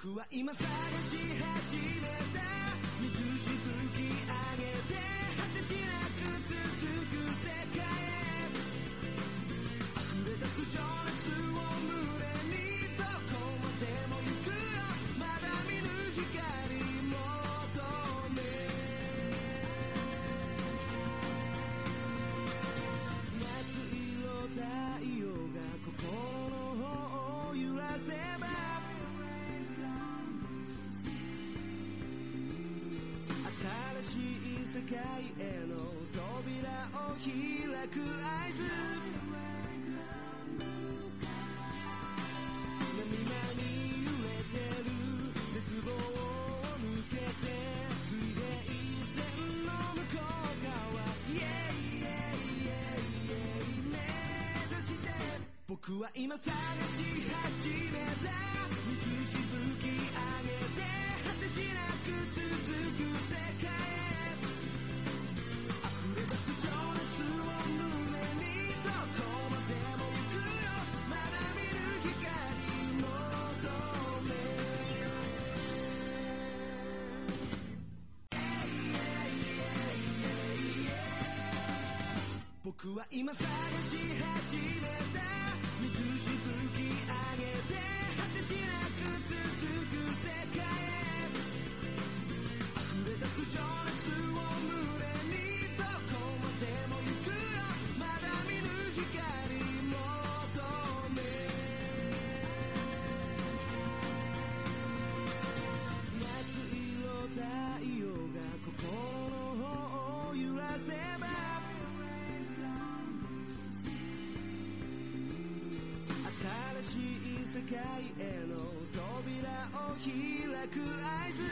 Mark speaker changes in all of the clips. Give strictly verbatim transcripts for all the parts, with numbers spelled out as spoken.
Speaker 1: 僕は今探し始めた水しぶき上げて果てしなく続く世界へ溢れ出す情熱を胸にどこまでも行くよまだ見ぬ光求め夏色太陽が心を揺らせば新しい世界への扉を開く合図波に揺れてる絶望を抜けて水平線の向こう側 Yeah, yeah, yeah, yeah 目指して僕は今探し始めた水しぶき上げて果てしなく続く世界へ溢れ出す情熱を胸にどこまでも行くよまだ見ぬ光求め僕は今探し始めた水しぶき上げて果てしなく続く世界へ溢れ出す情熱を胸にどこまでも行くよまだ見ぬ光求め夏色太陽が心を揺らせば新しい世界への扉を開く合図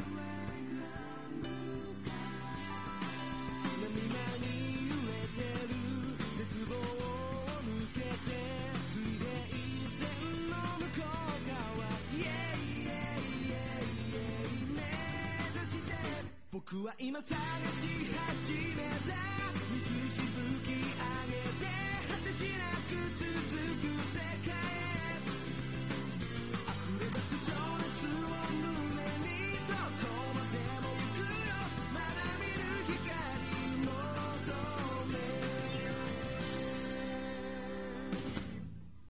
Speaker 1: 波に揺れてる絶望を抜けて水平線の向こう側 Yeah, yeah, yeah, yeah 目指して僕は今探し始めた水しぶき上げて果てしなく続く世界へ